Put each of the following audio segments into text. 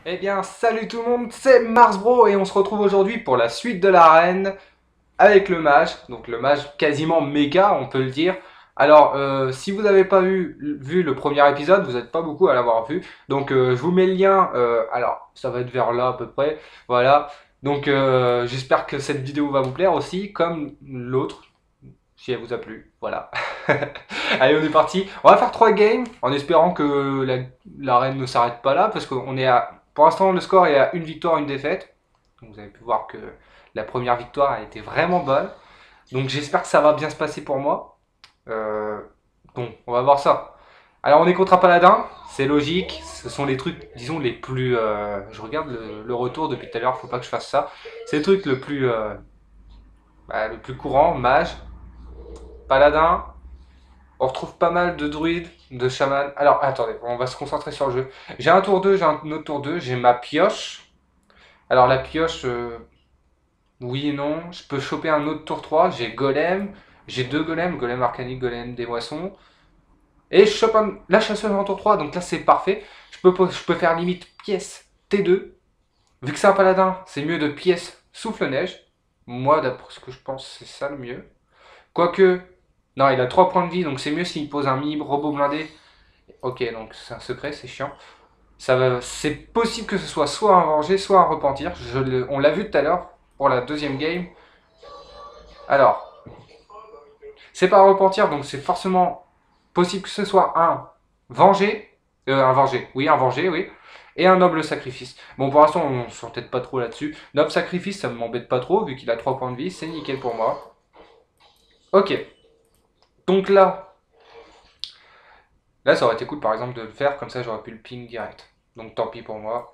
Eh bien, salut tout le monde, c'est Mars Bro et on se retrouve aujourd'hui pour la suite de l'arène avec le mage. Donc le mage quasiment méga, on peut le dire. Alors, si vous n'avez pas vu le premier épisode, vous n'êtes pas beaucoup à l'avoir vu. Donc, je vous mets le lien. Alors, ça va être vers là à peu près. Voilà. Donc, j'espère que cette vidéo va vous plaire aussi, comme l'autre, si elle vous a plu. Voilà. Allez, on est parti. On va faire 3 games en espérant que l'arène ne s'arrête pas là parce qu'on est à. Pour l'instant, le score est à une victoire, une défaite. Donc, vous avez pu voir que la première victoire a été vraiment bonne. Donc, j'espère que ça va bien se passer pour moi. Euh, bon, on va voir ça. Alors, on est contre un paladin, c'est logique. Ce sont les trucs, disons, les plus. Je regarde le retour depuis tout à l'heure, faut pas que je fasse ça. C'est le truc le plus courant, mage, paladin. On retrouve pas mal de druides, de chamans. Alors, attendez, on va se concentrer sur le jeu. J'ai un tour 2, j'ai un autre tour 2, j'ai ma pioche. Alors, la pioche, oui et non. Je peux choper un autre tour 3, j'ai golem. J'ai deux golems, golem arcanique, golem des moissons. Et je chope la chasseuse en tour 3, donc là c'est parfait. Je peux faire limite pièce T2. Vu que c'est un paladin, c'est mieux de pièce souffle-neige. Moi, d'après ce que je pense, c'est ça le mieux. Quoique, non, il a 3 points de vie, donc c'est mieux s'il pose un mini robot blindé. Ok, donc c'est un secret, c'est chiant. C'est possible que ce soit un venger, soit un repentir. On l'a vu tout à l'heure pour la deuxième game. Alors, c'est pas un repentir, donc c'est forcément possible que ce soit un venger, oui, et un noble sacrifice. Bon, pour l'instant, on s'entête pas trop là-dessus. Noble sacrifice, ça ne m'embête pas trop, vu qu'il a 3 points de vie, c'est nickel pour moi. Ok, donc là, ça aurait été cool par exemple de le faire, comme ça j'aurais pu le ping direct. Donc tant pis pour moi.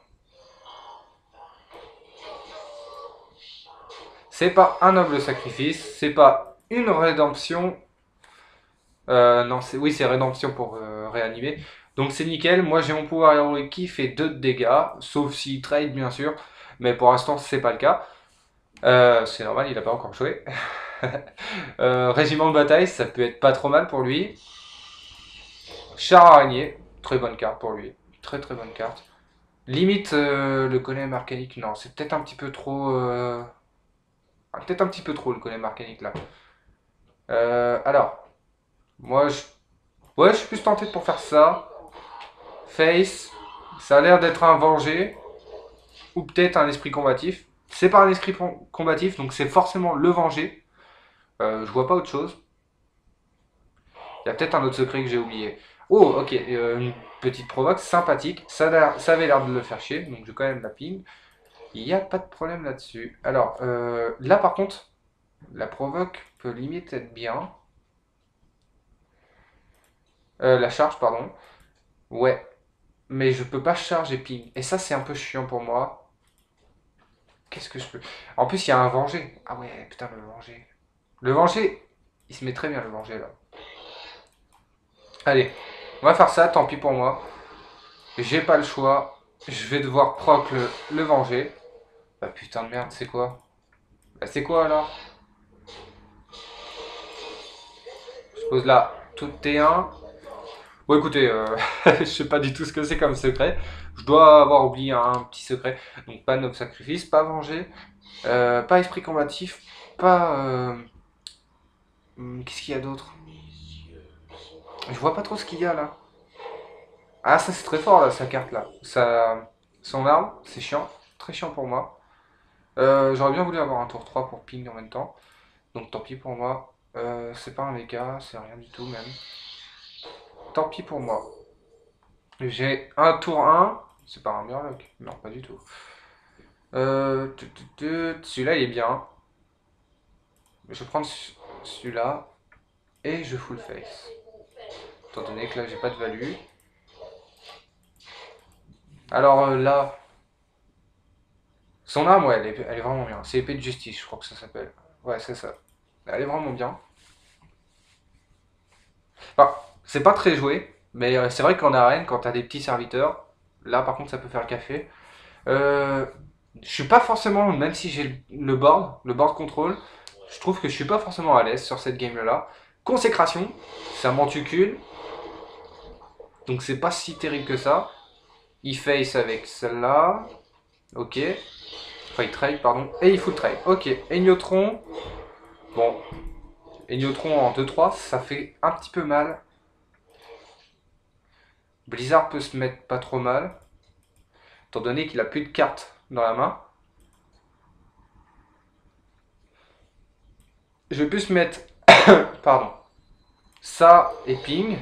C'est pas un noble sacrifice, c'est pas une rédemption. Non, oui, c'est rédemption pour réanimer. Donc c'est nickel. Moi j'ai mon pouvoir héroïque qui fait 2 de dégâts, sauf s'il trade bien sûr. Mais pour l'instant, c'est pas le cas. C'est normal, il a pas encore joué. Régiment de bataille, ça peut être pas trop mal pour lui. Char araignée, très bonne carte pour lui. Très très bonne carte. Limite, le golem arcanique, non, c'est peut-être un petit peu trop. Peut-être un petit peu trop le golem arcanique là. Alors, moi je. Ouais, je suis plus tenté pour faire ça. Face, ça a l'air d'être un venger. Ou peut-être un esprit combatif. C'est pas un esprit combatif, donc c'est forcément le venger. Je vois pas autre chose. Il y a peut-être un autre secret que j'ai oublié. Oh, ok, une petite provoque sympathique. Ça avait l'air de le faire chier, donc je vais quand même la ping. Il n'y a pas de problème là-dessus. Alors, là par contre, la provoque peut limite être bien. La charge, pardon. Ouais, mais je peux pas charge et ping. Et ça, c'est un peu chiant pour moi. Qu'est-ce que je peux... En plus, il y a un venger. Ah ouais, putain, le venger. Le venger, il se met très bien, le venger, là. Allez, on va faire ça, tant pis pour moi. J'ai pas le choix. Je vais devoir proc le venger. Bah putain de merde, c'est quoi? Bah c'est quoi alors? Je pose là tout T1. Bon écoutez, je sais pas du tout ce que c'est comme secret. Je dois avoir oublié un petit secret. Donc pas noble sacrifice, pas venger, pas esprit combatif, pas... qu'est-ce qu'il y a d'autre? Je vois pas trop ce qu'il y a là. Ah ça c'est très fort là, sa carte là. Son arme, c'est chiant. Très chiant pour moi. J'aurais bien voulu avoir un tour 3 pour ping en même temps. Donc tant pis pour moi. C'est pas un méga, c'est rien du tout même. Tant pis pour moi. J'ai un tour 1. C'est pas un Murloc. Non, pas du tout. Celui-là, il est bien. Je vais prendre celui-là. Et je full face. Étant donné que là, j'ai pas de value. Alors là. Son arme, ouais, elle est vraiment bien. C'est épée de justice, je crois que ça s'appelle. Ouais, c'est ça. Elle est vraiment bien. Enfin, c'est pas très joué. Mais c'est vrai qu'en arène, quand t'as des petits serviteurs. Là, par contre, ça peut faire le café. Euh, je suis pas forcément, même si j'ai le board control, je trouve que je suis pas forcément à l'aise sur cette game là. Consécration, ça m'en tue qu'une, donc c'est pas si terrible que ça. Il face avec celle-là. Ok. Enfin, il trade, pardon. Et il full trade. Ok. Aignotron. Bon. Aignotron en 2-3, ça fait un petit peu mal. Blizzard peut se mettre pas trop mal. Étant donné qu'il a plus de cartes dans la main. Je vais plus mettre... pardon. Ça et ping.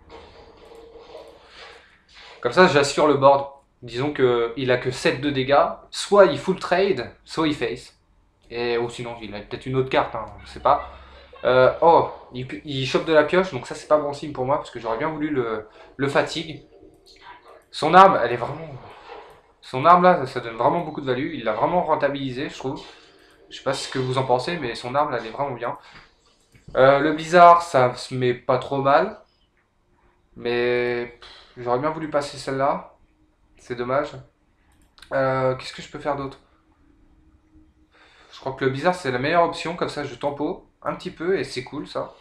Comme ça, j'assure le board. Disons qu'il a que 7 de dégâts. Soit il full trade, soit il face. Ou sinon, il a peut-être une autre carte, hein, je sais pas. Oh, il chope de la pioche, donc ça, c'est pas bon signe pour moi, parce que j'aurais bien voulu le fatigue. Son arme, elle est vraiment... Son arme, là, ça donne vraiment beaucoup de value. Il l'a vraiment rentabilisé, je trouve. Je sais pas ce que vous en pensez, mais son arme, là, elle est vraiment bien. Le blizzard, ça se met pas trop mal. Mais j'aurais bien voulu passer celle-là. C'est dommage. Qu'est-ce que je peux faire d'autre? Je crois que le blizzard, c'est la meilleure option. Comme ça, je tempo un petit peu et c'est cool, ça.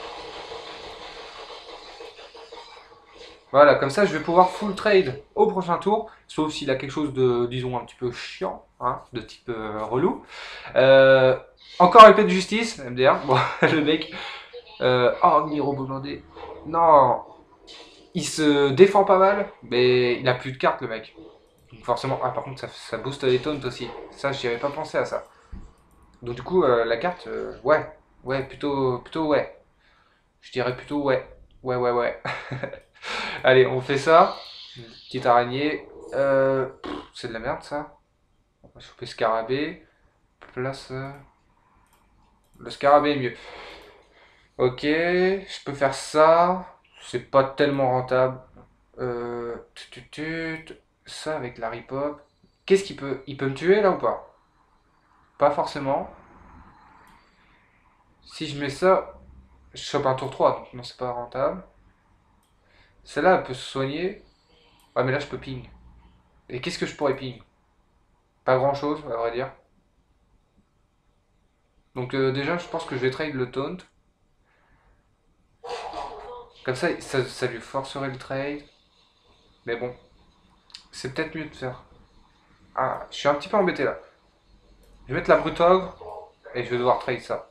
Voilà, comme ça, je vais pouvoir full trade au prochain tour. Sauf s'il a quelque chose de, disons, un petit peu chiant, hein, de type relou. Encore épée de justice, MDR. Bon, le mec... oh, Miro blindé. Non, il se défend pas mal, mais il a plus de cartes, le mec. Donc forcément... Ah, par contre, ça booste les taunts aussi. Ça, j'y avais pas pensé à ça. Donc du coup, la carte, ouais. Ouais, plutôt ouais. Je dirais plutôt ouais. Ouais, ouais, ouais. Allez, on fait ça. Petite araignée. C'est de la merde, ça. On va choper scarabée. Place... le scarabée est mieux. Ok, je peux faire ça. C'est pas tellement rentable. Ça avec la ripop. Qu'est-ce qu'il peut... Il peut me tuer, là, ou pas? Pas forcément. Si je mets ça, je chope un tour 3, donc non, c'est pas rentable. Celle-là, elle peut se soigner. Ouais, mais là, je peux ping. Et qu'est-ce que je pourrais ping? Pas grand-chose, à vrai dire. Donc déjà, je pense que je vais trade le taunt. Comme ça lui forcerait le trade. Mais bon, c'est peut-être mieux de faire. Ah, je suis un petit peu embêté là. Je vais mettre la brute ogre et je vais devoir trade ça.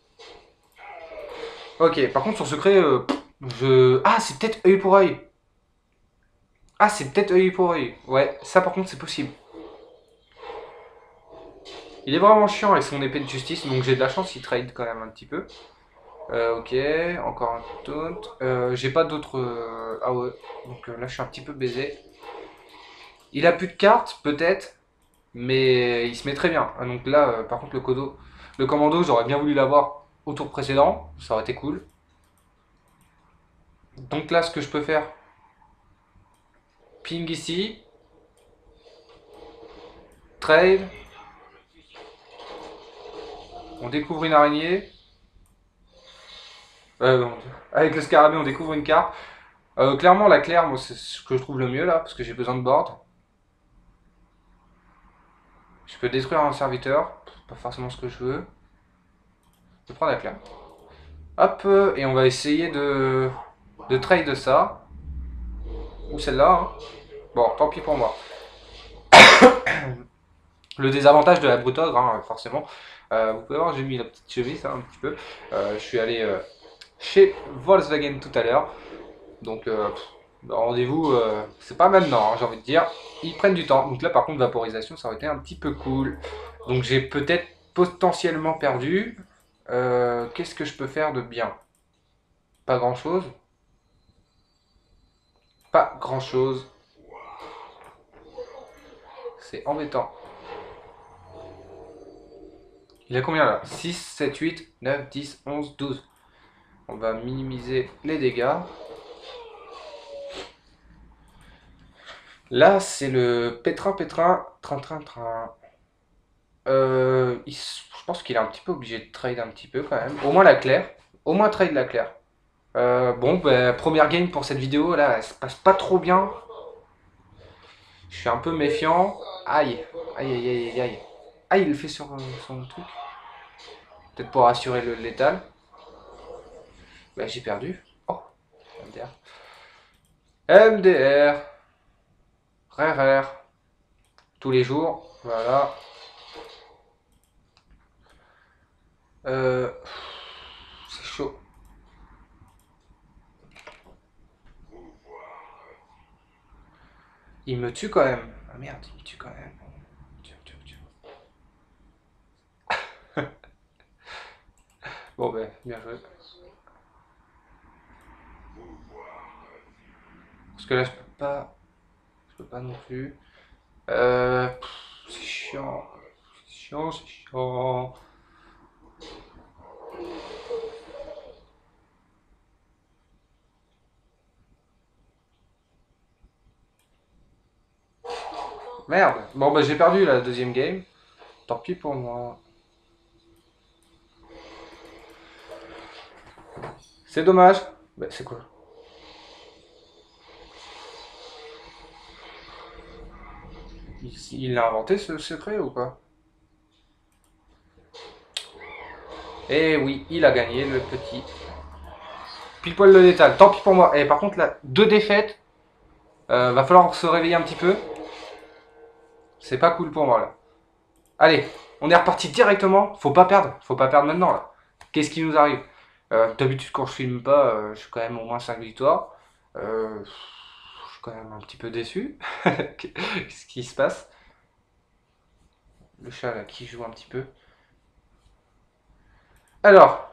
Ok, par contre, sur secret, Ah, c'est peut-être œil pour œil. Ah, c'est peut-être œil pour œil. Ouais, ça par contre, c'est possible. Il est vraiment chiant avec son épée de justice, donc j'ai de la chance, il trade quand même un petit peu. Ok, encore un taunt. J'ai pas d'autres... Ah ouais, donc là je suis un petit peu baisé. Il a plus de cartes, peut-être, mais il se met très bien. Ah, donc là, par contre, le commando, j'aurais bien voulu l'avoir au tour précédent, ça aurait été cool. Donc là, ce que je peux faire, ping ici, trade, on découvre une araignée. Avec le scarabée, on découvre une carte. Clairement, la claire, moi, c'est ce que je trouve le mieux là, parce que j'ai besoin de board. Je peux détruire un serviteur, pas forcément ce que je veux. Je vais prendre la claire. Hop, et on va essayer de trade ça. Ou celle-là. Hein. Bon, tant pis pour moi. Le désavantage de la brute ogre, hein, forcément. Vous pouvez voir, j'ai mis la petite chemise hein, un petit peu. Je suis allé chez Volkswagen tout à l'heure. Donc, rendez-vous, c'est pas maintenant, hein, j'ai envie de dire. Ils prennent du temps. Donc là, par contre, vaporisation, ça aurait été un petit peu cool. Donc j'ai peut-être potentiellement perdu. Qu'est-ce que je peux faire de bien? Pas grand-chose. Pas grand-chose. C'est embêtant. Il a combien là? 6, 7, 8, 9, 10, 11, 12. On va minimiser les dégâts. Là, c'est le pétrin, train. Je pense qu'il est un petit peu obligé de trade un petit peu quand même. Au moins la claire. Au moins trade la claire. Bon, bah, première game pour cette vidéo. Là, elle se passe pas trop bien. Je suis un peu méfiant. Aïe. Aïe, aïe, aïe, aïe, aïe. Ah, il le fait sur son truc. Peut-être pour assurer le létal. Bah, j'ai perdu. Oh, MDR. MDR. Rare. Tous les jours. Voilà. C'est chaud. Il me tue quand même. Ah merde, il me tue quand même. Tue. Bon ben, bien joué. Parce que là, je peux pas. Je peux pas non plus. C'est chiant. C'est chiant. Merde. Bon bah j'ai perdu la deuxième game. Tant pis pour moi. C'est dommage. Bah c'est quoi? Il l'a inventé ce secret ou pas? Eh oui, il a gagné le petit. Pile poil le létal. Tant pis pour moi. Et par contre là, 2 défaites. Va falloir se réveiller un petit peu. C'est pas cool pour moi là. Allez, on est reparti directement. Faut pas perdre. Faut pas perdre maintenant là. Qu'est-ce qui nous arrive? D'habitude quand je filme pas, je suis quand même au moins 5 victoires. Je suis quand même un petit peu déçu. Qu'est-ce qui se passe? Le chat là qui joue un petit peu. Alors,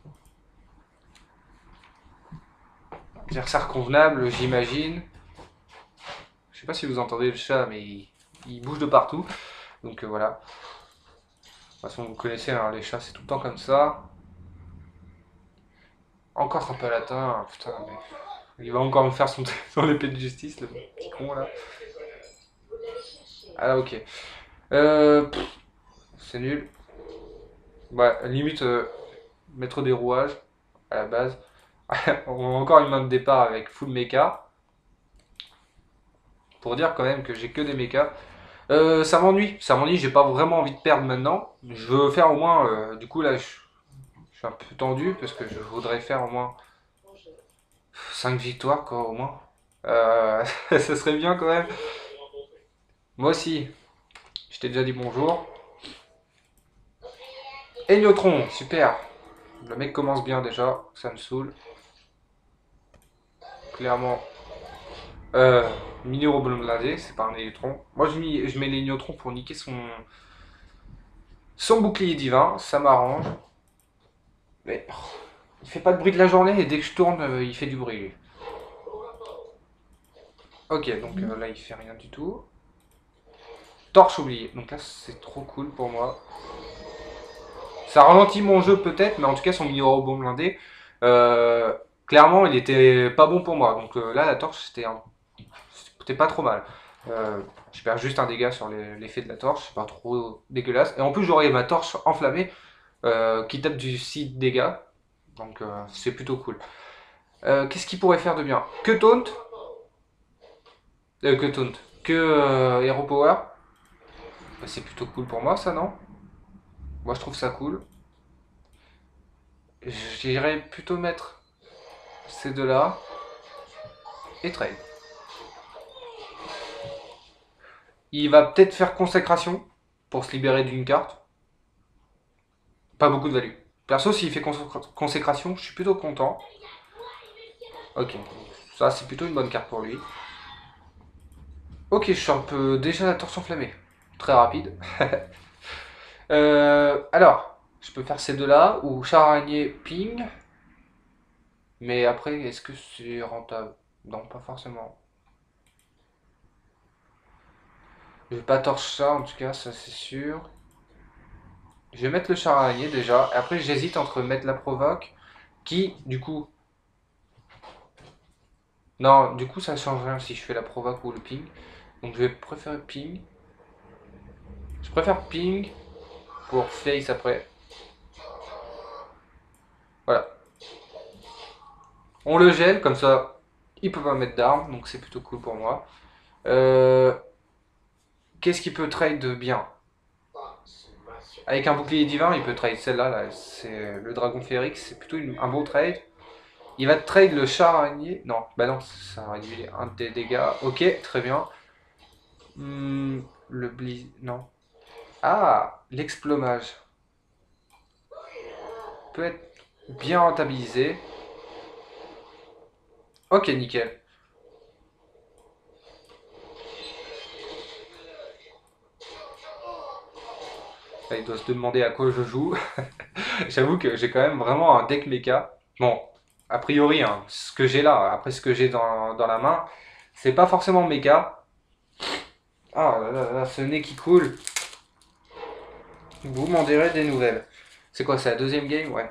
adversaire convenable, j'imagine. Je sais pas si vous entendez le chat, mais il bouge de partout. Donc voilà. De toute façon, vous connaissez, hein, les chats, c'est tout le temps comme ça. Encore un palatin, putain, mais... Il va encore me faire son épée de justice, le petit con là. Ah ok. C'est nul. Bah, limite, mettre des rouages à la base. On a encore une main de départ avec full mecha. Pour dire quand même que j'ai que des mechas. Ça m'ennuie, j'ai pas vraiment envie de perdre maintenant. Je veux faire au moins, du coup là je suis un peu tendu parce que je voudrais faire au moins 5 victoires quoi au moins. Ça serait bien quand même. Moi aussi, je t'ai déjà dit bonjour. Et Neutron, super. Le mec commence bien déjà, ça me saoule. Clairement. Mini robot blindé, c'est pas un électron. Moi je mets les neutrons pour niquer son bouclier divin, ça m'arrange. Mais il fait pas de bruit de la journée et dès que je tourne, il fait du bruit lui. Ok, donc là il fait rien du tout. Torche oublié, donc là c'est trop cool pour moi. Ça ralentit mon jeu peut-être, mais en tout cas son mini robot blindé, clairement il était pas bon pour moi. Donc là la torche c'était pas trop mal. Je perds juste un dégât sur l'effet de la torche, c'est pas trop dégueulasse. Et en plus j'aurai ma torche enflammée qui tape du 6 dégâts. Donc c'est plutôt cool. Qu'est-ce qu'il pourrait faire de bien? Que taunt. Que taunt. Que Hero Power. Bah, c'est plutôt cool pour moi ça, non? Moi je trouve ça cool. J'irais plutôt mettre ces deux-là. Et trade. Il va peut-être faire consécration pour se libérer d'une carte. Pas beaucoup de value. Perso, s'il fait consécration, je suis plutôt content. Ok, ça c'est plutôt une bonne carte pour lui. Ok, je suis un peu déjà la torche enflammée. Très rapide. Alors, je peux faire ces deux-là, ou charagné ping. Mais après, est-ce que c'est rentable? Non, pas forcément. Je vais pas torche ça, en tout cas, ça c'est sûr. Je vais mettre le charagné déjà. Après, j'hésite entre mettre la provoque, qui, du coup... Non, du coup, ça change rien si je fais la provoque ou le ping. Donc je vais préférer ping. Je préfère ping pour face après. Voilà. On le gèle, comme ça, il peut pas mettre d'armes, donc c'est plutôt cool pour moi. Qu'est-ce qu'il peut trade de bien? Avec un bouclier divin, il peut trade celle-là, là, c'est le dragon férix, c'est plutôt un bon trade. Il va trade le chat araignée. Non, bah non, ça réduit un des dégâts. Ok, très bien. Le blis... Non. Ah, l'explomage. Peut être bien rentabilisé. Ok, nickel. Là, il doit se demander à quoi je joue. J'avoue que j'ai quand même vraiment un deck mecha. Bon, a priori, hein, ce que j'ai là, après ce que j'ai dans la main, c'est pas forcément mecha. Ah là là là, ce nez qui coule. Vous m'en direz des nouvelles. C'est quoi, c'est la deuxième game? Ouais.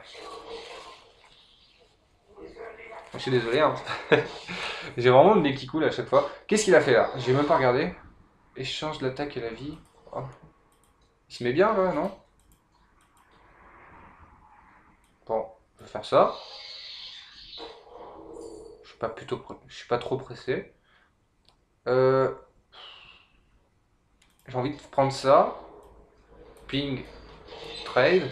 Je suis désolé, hein. J'ai vraiment le nez qui coule à chaque fois. Qu'est-ce qu'il a fait là? J'ai même pas regardé. Échange de l'attaque et la vie. Oh. Il se met bien là, non? Bon, je vais faire ça. Je suis pas trop pressé. Euh, j'ai envie de prendre ça. Ping, trade.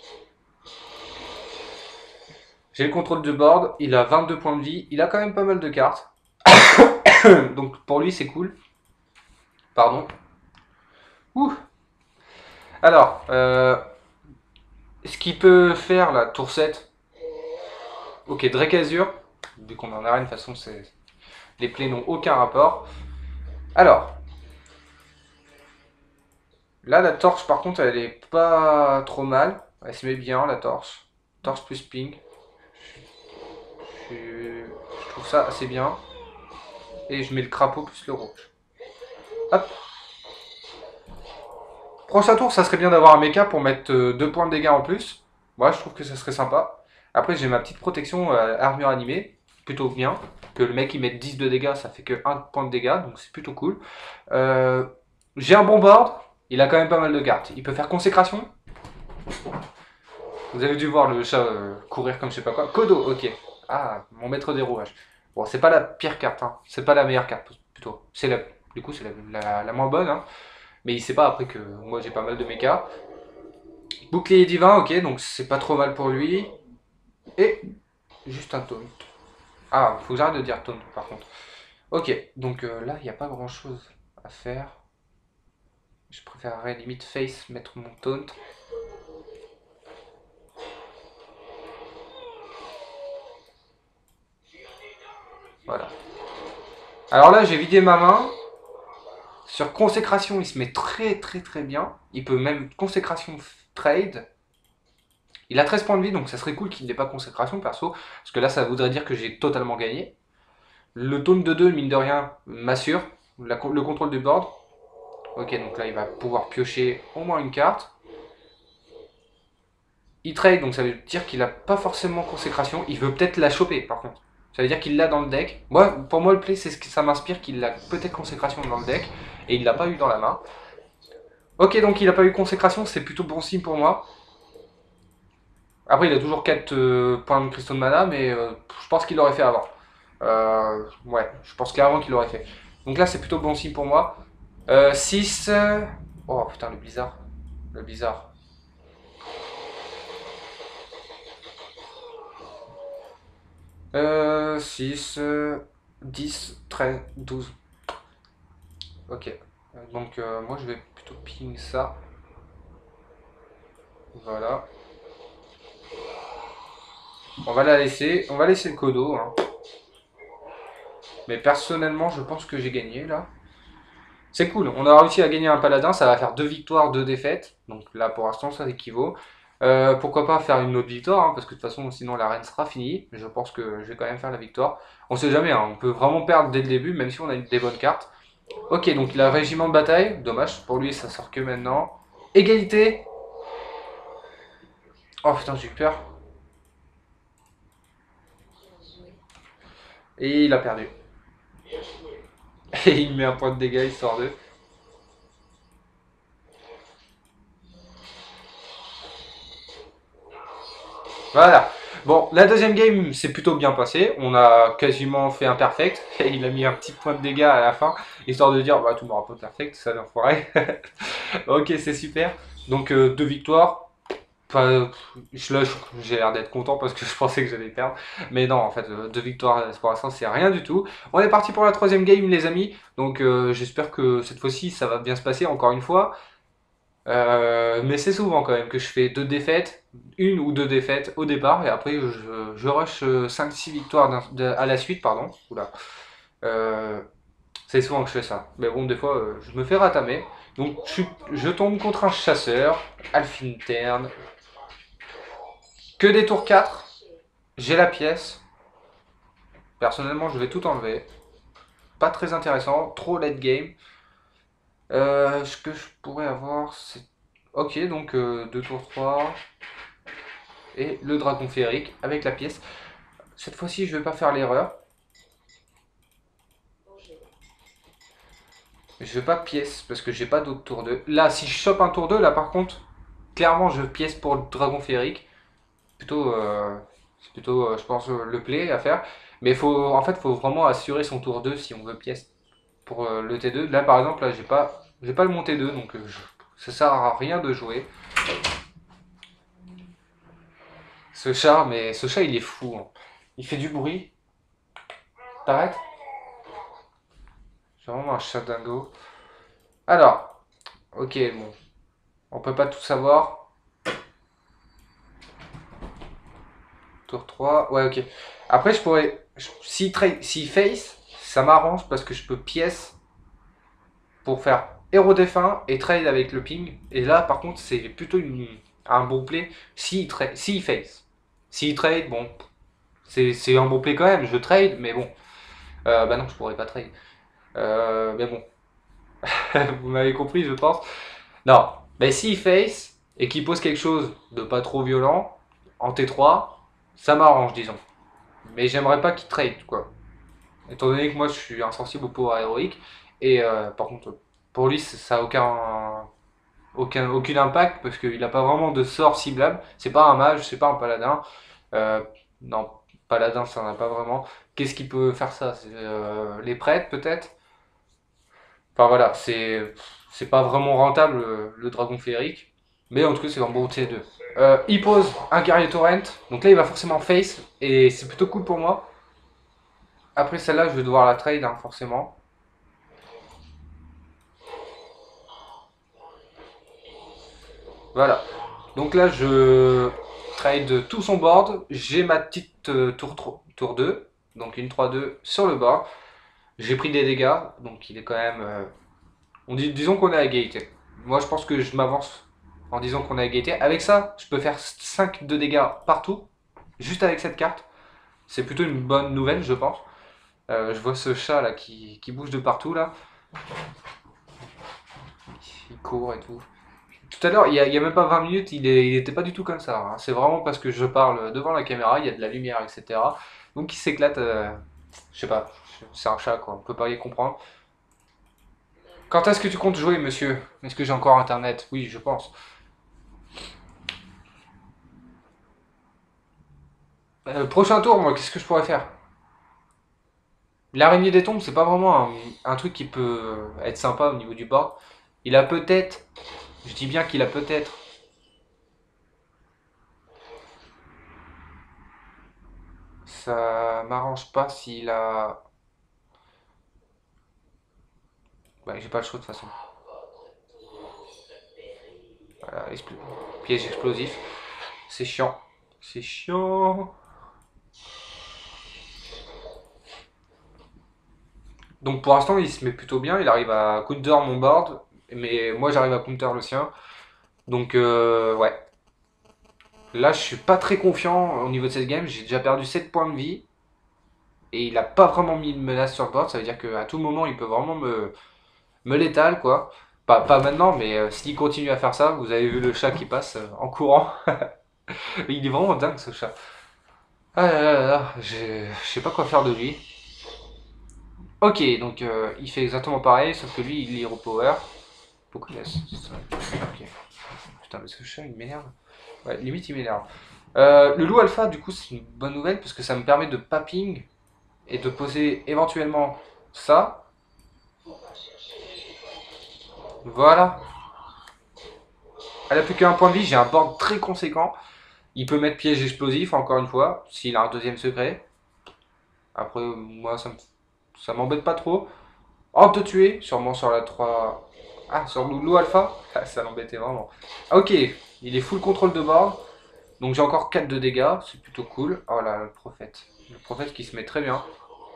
J'ai le contrôle de board. Il a 22 points de vie. Il a quand même pas mal de cartes. Donc pour lui, c'est cool. Pardon. Ouh. Alors, ce qu'il peut faire là, tour 7. Ok, Drake Azure. Vu qu'on en a rien, de toute façon, les plays n'ont aucun rapport. Alors, là, la torche, par contre, elle est pas trop mal. Elle se met bien, la torche. Torche plus ping. Je trouve ça assez bien. Et je mets le crapaud plus le rouge. Hop. Prochain tour, ça serait bien d'avoir un mecha pour mettre 2 points de dégâts en plus. Moi, je trouve que ça serait sympa. Après, j'ai ma petite protection armure animée. Plutôt bien. Que le mec il mette 10 de dégâts, ça fait que 1 point de dégâts. Donc c'est plutôt cool. J'ai un bon board. Il a quand même pas mal de cartes. Il peut faire consécration. Vous avez dû voir le chat courir comme je sais pas quoi. Kodo, ok. Ah, mon maître des rouages. Bon, c'est pas la pire carte. Hein. C'est pas la meilleure carte, plutôt. Du coup, c'est la moins bonne. Hein. Mais il sait pas après que moi j'ai pas mal de mecha. Bouclier divin, ok, donc c'est pas trop mal pour lui. Et juste un taunt. Ah, faut que j'arrête de dire taunt par contre. Ok, donc là, il n'y a pas grand chose à faire. Je préférerais limite face mettre mon taunt. Voilà. Alors là, j'ai vidé ma main. Sur consécration, il se met très bien. Il peut même consécration trade. Il a 13 points de vie, donc ça serait cool qu'il n'ait pas consécration perso. Parce que là, ça voudrait dire que j'ai totalement gagné. Le taunt de 2, mine de rien, m'assure. Le contrôle du board. Ok, donc là, il va pouvoir piocher au moins une carte. Il trade, donc ça veut dire qu'il n'a pas forcément consécration. Il veut peut-être la choper, par contre. Ça veut dire qu'il l'a dans le deck. Moi, pour moi, le play, c'est ce que ça m'inspire qu'il a peut-être consécration dans le deck. Et il l'a pas eu dans la main. Ok, donc il n'a pas eu consécration, c'est plutôt bon signe pour moi. Après, il a toujours 4 points de cristaux de mana, mais je pense qu'il l'aurait fait avant. Ouais, je pense clairement qu'il l'aurait fait. Donc là, c'est plutôt bon signe pour moi. 6. Oh putain, le blizzard. Le blizzard. Euh, 6, 10, 13, 12. Ok. Donc moi, je vais plutôt ping ça. Voilà. On va la laisser. On va laisser le Kodo. Hein. Mais personnellement, je pense que j'ai gagné là. C'est cool. On a réussi à gagner un paladin. Ça va faire 2 victoires, 2 défaites. Donc là, pour l'instant, ça équivaut. Pourquoi pas faire une autre victoire, hein, parce que de toute façon, sinon la reine sera finie. Mais je pense que je vais quand même faire la victoire. On sait jamais, hein, on peut vraiment perdre dès le début, même si on a des bonnes cartes. Ok, donc il a régiment de bataille. Dommage, pour lui, ça sort que maintenant. Égalité. Oh putain, j'ai eu peur. Et il a perdu. Et il met un point de dégâts, histoire de. Voilà. Bon, la deuxième game s'est plutôt bien passée. On a quasiment fait un perfect. Et il a mis un petit point de dégâts à la fin, histoire de dire, bah, tout m'aura pas perfect, ça l'enfoiré. Ok, c'est super. Donc, 2 victoires. Pas, j'ai l'air d'être content parce que je pensais que j'allais perdre. Mais non, en fait, 2 victoires pour l'instant, c'est rien du tout. On est parti pour la troisième game, les amis. Donc, j'espère que cette fois-ci, ça va bien se passer encore une fois. Mais c'est souvent quand même que je fais 2 défaites, 1 ou 2 défaites au départ, et après je rush 5-6 victoires à la suite, pardon. Oula. Euh, c'est souvent que je fais ça. Mais bon, des fois, je me fais ratamer. Donc je tombe contre un chasseur, Alfinterne. Que des tours 4. J'ai la pièce. Personnellement, je vais tout enlever. Pas très intéressant, trop late game. Ce que je pourrais avoir, c'est... Ok, donc 2 tours 3. Et le dragon féerique avec la pièce. Cette fois-ci, je vais pas faire l'erreur. Je vais pas pièce parce que j'ai pas d'autre tour 2. Là, si je chope un tour 2, là par contre, clairement, je pièce pour le dragon féerique. Plutôt, c'est plutôt, je pense, le play à faire. Mais en fait, faut vraiment assurer son tour 2 si on veut pièce pour le T2. Là, par exemple, là, j'ai pas le mon T2, donc ça sert à rien de jouer. Ce chat, il est fou, hein. Il fait du bruit. T'arrêtes? C'est vraiment un chat dingo. Alors, ok, bon. On peut pas tout savoir. Tour 3. Ouais, ok. Après, je pourrais. Si face, ça m'arrange parce que je peux pièce pour faire héros défunt et trade avec le ping. Et là, par contre, c'est plutôt un bon play si face. S'il trade, bon, c'est un bon play quand même. Je trade, mais bon. Bah non, je pourrais pas trade. Mais bon, vous m'avez compris, je pense. Non, mais s'il face et qu'il pose quelque chose de pas trop violent en T3, ça m'arrange, disons. Mais j'aimerais pas qu'il trade, quoi. Étant donné que moi je suis insensible au pouvoir héroïque, et par contre, pour lui, ça a aucun impact parce qu'il n'a pas vraiment de sort ciblable. C'est pas un mage, c'est pas un paladin. Euh, non, paladin, ça n'en a pas vraiment. Qu'est-ce qui peut faire ça? Les prêtres, peut-être? Enfin voilà, c'est pas vraiment rentable le dragon féerique, mais en tout cas c'est un bon T2. Il pose un guerrier torrent, donc là il va forcément face, et c'est plutôt cool pour moi. Après celle-là, je vais devoir la trade, hein, forcément. Voilà. Donc là, je trade tout son board. J'ai ma petite tour 2, donc une 3-2 sur le board. J'ai pris des dégâts, donc il est quand même... disons qu'on est à égalité. Moi, je pense que je m'avance en disant qu'on est à égalité. Avec ça, je peux faire 5 de dégâts partout, juste avec cette carte. C'est plutôt une bonne nouvelle, je pense. Je vois ce chat là qui bouge de partout là. Il court et tout. Tout à l'heure, il y a même pas 20 minutes, il était pas du tout comme ça, hein. C'est vraiment parce que je parle devant la caméra, il y a de la lumière, etc. Donc il s'éclate. Je sais pas, c'est un chat quoi, on peut pas y comprendre. Quand est-ce que tu comptes jouer, monsieur? Est-ce que j'ai encore internet? Oui, je pense. Prochain tour, moi, qu'est-ce que je pourrais faire? L'araignée des tombes, c'est pas vraiment un truc qui peut être sympa au niveau du board. Il a peut-être, je dis bien qu'il a peut-être, ça m'arrange pas s'il a... Ouais, j'ai pas le choix de toute façon. Voilà, piège explosif. C'est chiant. C'est chiant. Donc pour l'instant, il se met plutôt bien. Il arrive à counter mon board. Mais moi, j'arrive à counter le sien. Donc, ouais. Là, je suis pas très confiant au niveau de cette game. J'ai déjà perdu 7 points de vie. Et il a pas vraiment mis de menace sur le board. Ça veut dire qu'à tout moment, il peut vraiment me létal, quoi. Pas maintenant, mais s'il continue à faire ça, vous avez vu le chat qui passe en courant. Il est vraiment dingue, ce chat. Ah là là là là, je sais pas quoi faire de lui. Ok, donc il fait exactement pareil, sauf que lui, il est hero power. Beaucoup de laisse. Ok. Putain, mais ce chat, il m'énerve. Ouais, limite, il m'énerve. Le loup alpha, du coup, c'est une bonne nouvelle, parce que ça me permet de papping et de poser éventuellement ça. Voilà. Elle a plus qu'un point de vie, j'ai un board très conséquent. Il peut mettre piège explosif, encore une fois, s'il a un deuxième secret. Après, moi, ça m'embête pas trop. Oh, te tuer, sûrement sur la 3. Ah, sur Loulou Alpha. Ah, ça l'embêtait vraiment. Ah, ok, il est full contrôle de board. Donc j'ai encore 4 de dégâts, c'est plutôt cool. Oh là, le prophète. Le prophète qui se met très bien.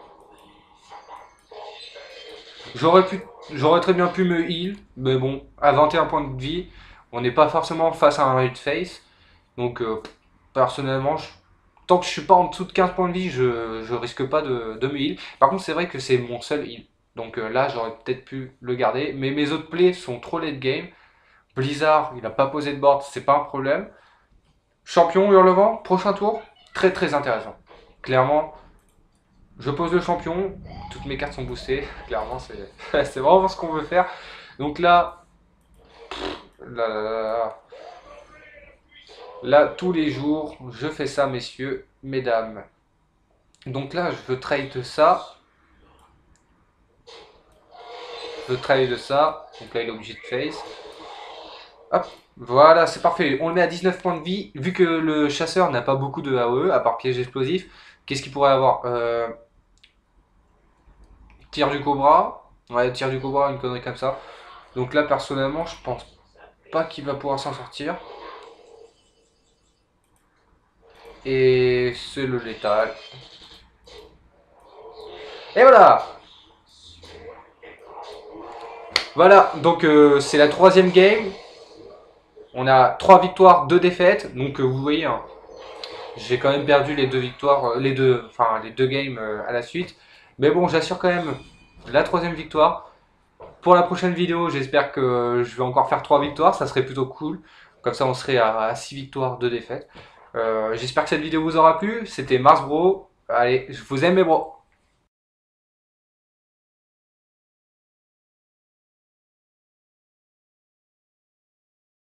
J'aurais très bien pu me heal, mais bon, à 21 points de vie, on n'est pas forcément face à un raid face. Donc personnellement, tant que je suis pas en dessous de 15 points de vie, je risque pas de me heal. Par contre, c'est vrai que c'est mon seul heal. Donc là, j'aurais peut-être pu le garder. Mais mes autres plays sont trop late game. Blizzard, il a pas posé de board, c'est pas un problème. Champion Hurlevent, prochain tour, très très intéressant. Clairement, je pose le champion, toutes mes cartes sont boostées. Clairement, c'est vraiment ce qu'on veut faire. Donc là, là, tous les jours, je fais ça, messieurs, mesdames. Donc là, je veux trade ça. Je trade ça. Donc là, il est obligé de face. Hop, voilà, c'est parfait. On le met à 19 points de vie. Vu que le chasseur n'a pas beaucoup de AOE, à part piège explosif, qu'est-ce qu'il pourrait avoir Tir du cobra. Ouais, tir du cobra, une connerie comme ça. Donc là, personnellement, je pense pas qu'il va pouvoir s'en sortir. Et c'est le létal. Et voilà. Voilà, donc c'est la troisième game. On a 3 victoires, 2 défaites. Donc vous voyez, hein, j'ai quand même perdu les 2 victoires, les deux games à la suite. Mais bon, j'assure quand même la troisième victoire. Pour la prochaine vidéo, j'espère que je vais encore faire 3 victoires. Ça serait plutôt cool. Comme ça, on serait à 6 victoires, 2 défaites. J'espère que cette vidéo vous aura plu. C'était Mars Bro. Allez, je vous aime mes bros.